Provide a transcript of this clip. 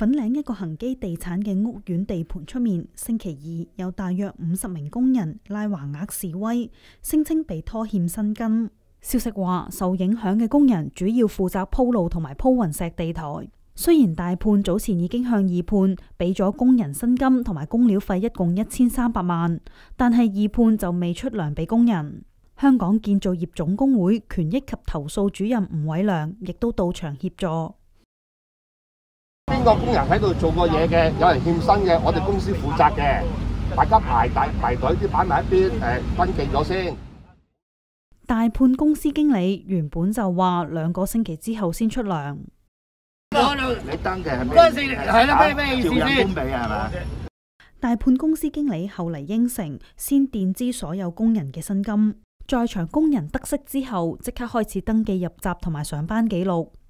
粉嶺一個恒基地產嘅屋苑地盤出面，星期二有大約50名工人拉橫額示威，聲稱被拖欠薪金。消息話，受影響嘅工人主要負責鋪路同埋鋪雲石地台。雖然大判早前已經向二判俾咗工人薪金同埋工料費，一共1300萬，但係二判就未出糧俾工人。香港建造業總工會權益及投訴主任吳偉良亦都到場協助。 邊個工人喺度做過嘢嘅，有人欠薪嘅，我哋公司負責嘅，大家排隊啲擺埋一邊，登記咗先。 大判公司經理原本就話2個星期之後先出糧。 你登記係咩？係啦，咩意思先？工俾係嘛？ 大判公司經理後嚟應承先墊支所有工人嘅薪金，在場工人得悉之後，即刻開始登記入閘同埋上班記錄。